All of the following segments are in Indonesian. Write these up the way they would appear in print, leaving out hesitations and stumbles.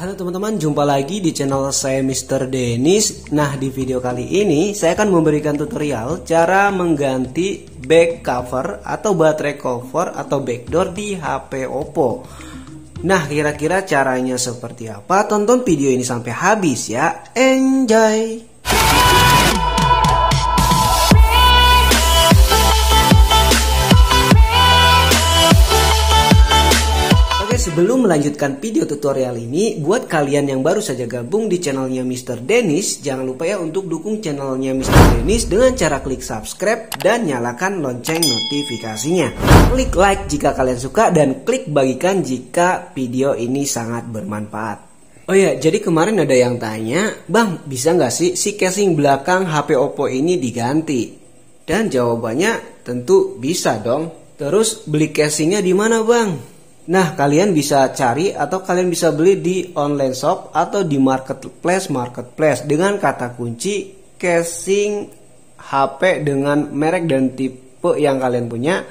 Halo teman-teman, jumpa lagi di channel saya Mr. Dennis. Nah, di video kali ini saya akan memberikan tutorial cara mengganti back cover atau baterai cover atau backdoor di HP Oppo. Nah, kira-kira caranya seperti apa? Tonton video ini sampai habis ya. Enjoy! Sebelum melanjutkan video tutorial ini, buat kalian yang baru saja gabung di channelnya Mr. Dennis, jangan lupa ya untuk dukung channelnya Mr. Dennis dengan cara klik subscribe dan nyalakan lonceng notifikasinya. Klik like jika kalian suka dan klik bagikan jika video ini sangat bermanfaat. Oh ya, jadi kemarin ada yang tanya, Bang, bisa nggak sih si casing belakang HP Oppo ini diganti? Dan jawabannya tentu bisa dong. Terus beli casingnya di mana, Bang? Nah, kalian bisa cari atau kalian bisa beli di online shop atau di marketplace dengan kata kunci casing HP dengan merek dan tipe yang kalian punya,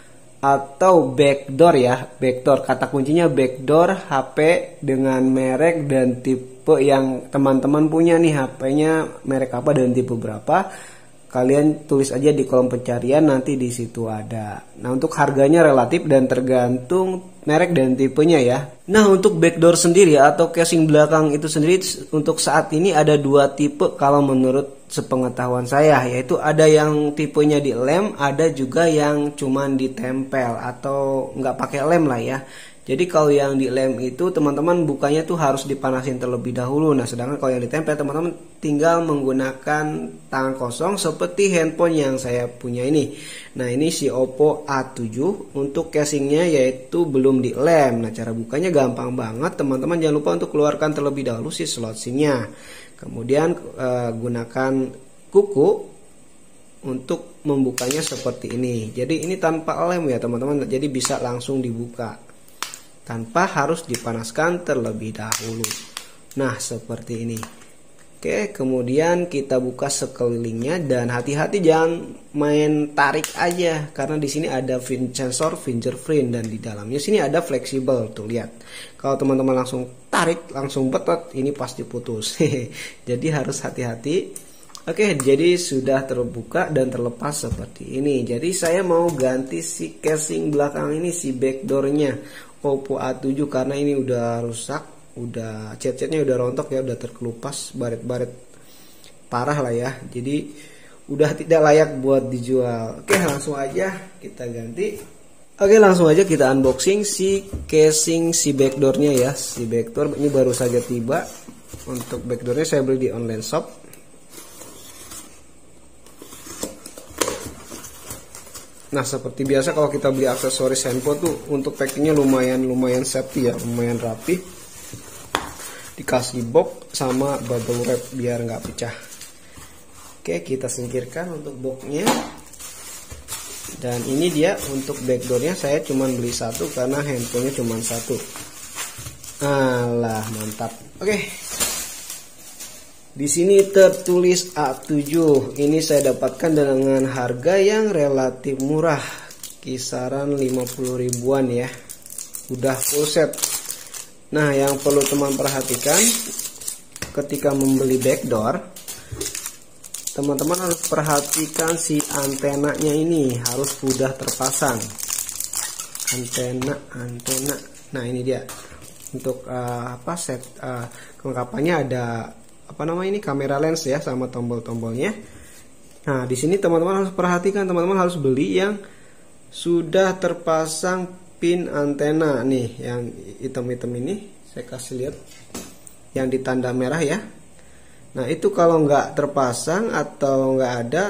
atau backdoor ya, backdoor, kata kuncinya backdoor HP dengan merek dan tipe yang teman-teman punya nih, HP-nya merek apa dan tipe berapa. Kalian tulis aja di kolom pencarian, nanti di situ ada. Nah, untuk harganya relatif dan tergantung merek dan tipenya ya. Nah, untuk backdoor sendiri atau casing belakang itu sendiri untuk saat ini ada dua tipe kalau menurut sepengetahuan saya, yaitu ada yang tipenya di lem, ada juga yang cuman ditempel atau nggak pakai lem lah ya. Jadi kalau yang di lem itu teman-teman bukanya tuh harus dipanasin terlebih dahulu. Nah, sedangkan kalau yang ditempel teman-teman tinggal menggunakan tangan kosong seperti handphone yang saya punya ini. Nah, ini si Oppo A7 untuk casingnya yaitu belum di lem. Nah, cara bukanya gampang banget teman-teman. Jangan lupa untuk keluarkan terlebih dahulu si slot SIM-nya. Kemudian gunakan kuku untuk membukanya seperti ini. Jadi ini tanpa lem ya teman-teman. Jadi bisa langsung dibuka tanpa harus dipanaskan terlebih dahulu. Nah, seperti ini. Oke, kemudian kita buka sekelilingnya dan hati-hati jangan main tarik aja karena di sini ada sensor fingerprint dan di dalamnya sini ada fleksibel. Tuh lihat. Kalau teman-teman langsung tarik, langsung betot, ini pasti putus. Jadi harus hati-hati. Oke, jadi sudah terbuka dan terlepas seperti ini. Jadi saya mau ganti si casing belakang ini, si backdoornya Oppo A7 karena ini udah rusak, udah cat-catnya udah rontok ya, udah terkelupas, baret-baret parah lah ya. Jadi udah tidak layak buat dijual. Oke, langsung aja kita ganti. Oke, langsung aja kita unboxing si casing si backdoornya ya. Si backdoor ini baru saja tiba. Untuk backdoornya saya beli di online shop. Nah, seperti biasa kalau kita beli aksesoris handphone tuh untuk packingnya lumayan safety ya, lumayan rapi. Dikasih box sama bubble wrap biar nggak pecah. Oke, kita singkirkan untuk boxnya. Dan ini dia untuk backdoornya, saya cuma beli satu karena handphonenya cuma satu. Alah, mantap. Oke. Di sini tertulis A7. Ini saya dapatkan dengan harga yang relatif murah, kisaran 50 ribuan ya. Udah full set. Nah, yang perlu teman perhatikan ketika membeli backdoor, teman-teman harus perhatikan si antenanya ini harus sudah terpasang. Antena. Nah, ini dia. Untuk set kelengkapannya ada ini kamera lens ya sama tombol-tombolnya. Nah, di sini teman-teman harus perhatikan, teman-teman harus beli yang sudah terpasang pin antena nih, yang hitam-hitam ini saya kasih lihat yang ditanda merah ya. Nah, itu kalau nggak terpasang atau nggak ada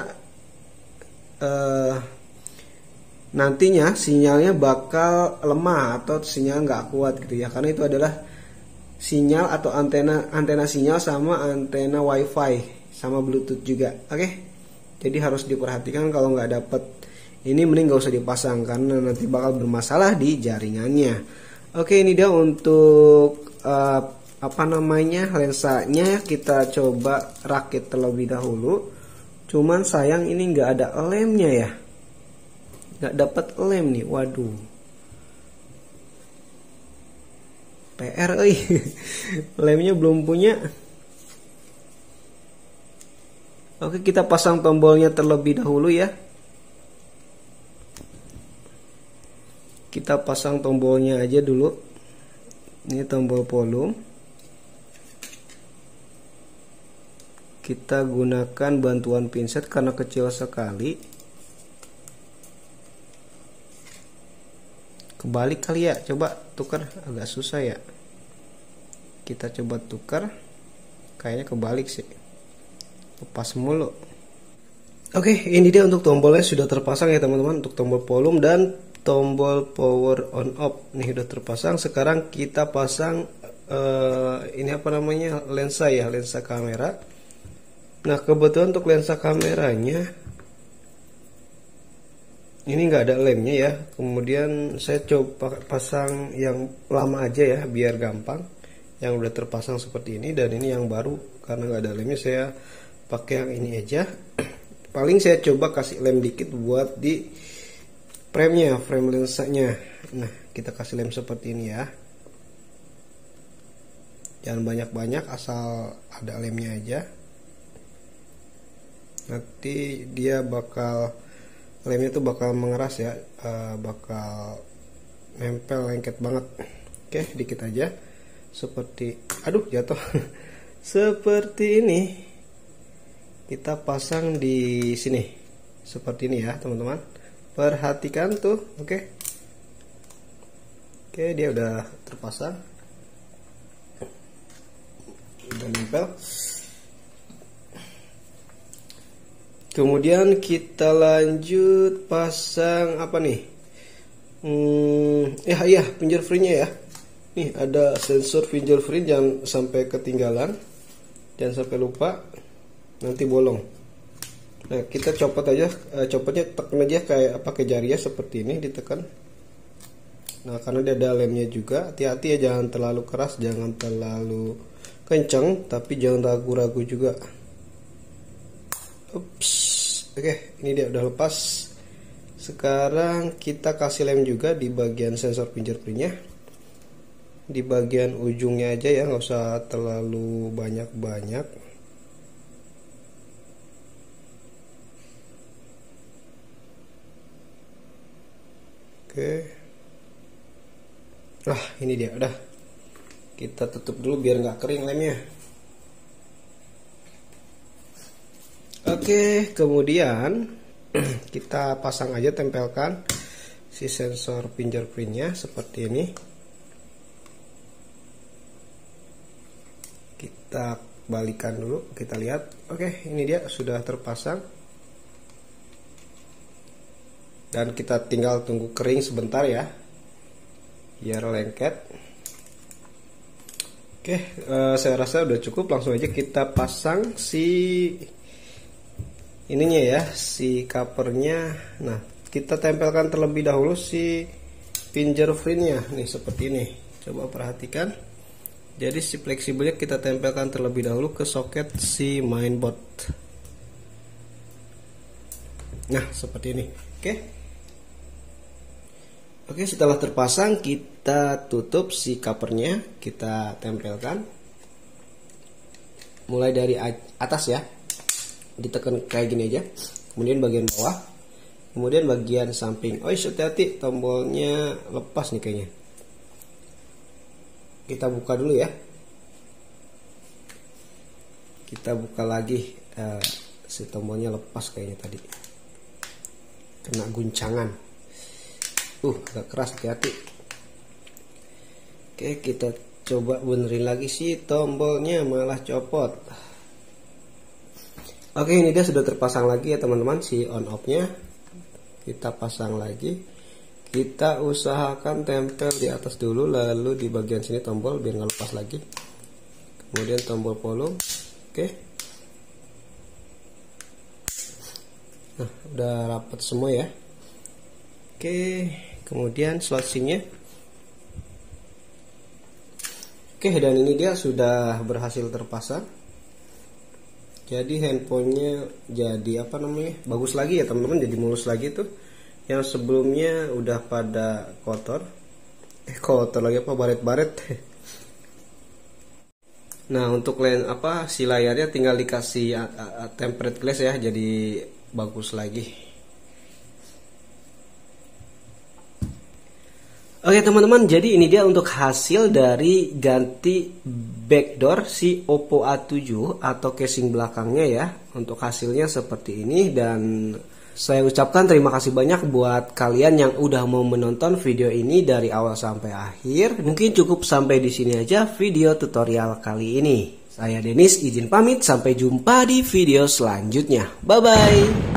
nantinya sinyalnya bakal lemah atau sinyal nggak kuat gitu ya, karena itu adalah sinyal atau antena sinyal sama antena wifi sama bluetooth juga. Oke, jadi harus diperhatikan kalau nggak dapet ini mending nggak usah dipasang karena nanti bakal bermasalah di jaringannya. Oke, ini dia untuk lensanya. Kita coba rakit terlebih dahulu. Cuman sayang ini nggak ada lemnya ya, nggak dapat lem nih. Waduh. PR lemnya belum punya. Oke, kita pasang tombolnya terlebih dahulu ya. Kita pasang tombolnya aja dulu. Ini tombol volume. Kita gunakan bantuan pinset karena kecil sekali. Kebalik kali ya, coba tukar, agak susah ya. Kita coba tukar, kayaknya kebalik sih, lepas mulu. Oke, ini dia untuk tombolnya sudah terpasang ya teman-teman, untuk tombol volume dan tombol power on off nih udah terpasang. Sekarang kita pasang ini apa namanya, lensa ya, lensa kamera. Nah kebetulan untuk lensa kameranya ini nggak ada lemnya ya. Kemudian saya coba pasang yang lama aja ya biar gampang, yang udah terpasang seperti ini. Dan ini yang baru karena nggak ada lemnya, saya pakai yang ini aja. Paling saya coba kasih lem dikit buat di frame-nya, frame lensanya. Nah kita kasih lem seperti ini ya, jangan banyak-banyak, asal ada lemnya aja. Nanti dia bakal, lemnya tuh bakal mengeras ya, bakal nempel lengket banget. Oke, dikit aja seperti, aduh jatuh seperti ini. Kita pasang di sini seperti ini ya teman-teman, perhatikan tuh. Oke, dia udah terpasang, udah nempel. Kemudian kita lanjut pasang apa nih? Ya fingerprintnya ya. Nih ada sensor fingerprint, jangan sampai ketinggalan, jangan sampai lupa, nanti bolong. Nah kita copot aja, copotnya tekan aja kayak pakai jari ya, seperti ini ditekan. Nah karena dia ada lemnya juga, hati-hati ya, jangan terlalu keras, jangan terlalu kencang, tapi jangan ragu-ragu juga. Ups, oke, ini dia udah lepas. Sekarang kita kasih lem juga di bagian sensor fingerprintnya, di bagian ujungnya aja ya, nggak usah terlalu banyak-banyak. Oke, nah ini dia udah. Kita tutup dulu biar nggak kering lemnya. Oke, kemudian kita pasang aja, tempelkan si sensor fingerprintnya seperti ini. Kita balikan dulu, kita lihat. Oke, ini dia sudah terpasang. Dan kita tinggal tunggu kering sebentar ya, biar lengket. Oke, saya rasa udah cukup. Langsung aja kita pasang si ininya ya, si covernya. Nah kita tempelkan terlebih dahulu si fingerprintnya nih seperti ini, coba perhatikan. Jadi si fleksibelnya kita tempelkan terlebih dahulu ke soket si mainboard. Nah seperti ini. Oke, setelah terpasang kita tutup si covernya, kita tempelkan mulai dari atas ya, ditekan kayak gini aja, kemudian bagian bawah, kemudian bagian samping. Oh hati-hati, tombolnya lepas nih kayaknya. Kita buka dulu ya, kita buka lagi. Si tombolnya lepas kayaknya tadi, kena guncangan. Agak keras, hati-hati. Oke, kita coba benerin lagi sih, tombolnya malah copot. Oke, ini dia sudah terpasang lagi ya teman-teman, si on off nya kita pasang lagi. Kita usahakan tempel di atas dulu, lalu di bagian sini tombol biar nggak lepas lagi. Kemudian tombol volume. Oke, nah udah rapat semua ya. Oke, kemudian slot SIM-nya. Oke, dan ini dia sudah berhasil terpasang. Jadi handphonenya jadi apa namanya, bagus lagi ya teman-teman, jadi mulus lagi tuh. Yang sebelumnya udah pada kotor lagi, apa baret-baret. Nah, untuk si layarnya tinggal dikasih tempered glass ya, jadi bagus lagi. Oke teman-teman, jadi ini dia untuk hasil dari ganti backdoor si Oppo A7 atau casing belakangnya ya. Untuk hasilnya seperti ini, dan saya ucapkan terima kasih banyak buat kalian yang udah mau menonton video ini dari awal sampai akhir. Mungkin cukup sampai di sini aja video tutorial kali ini. Saya Denis izin pamit, sampai jumpa di video selanjutnya. Bye bye.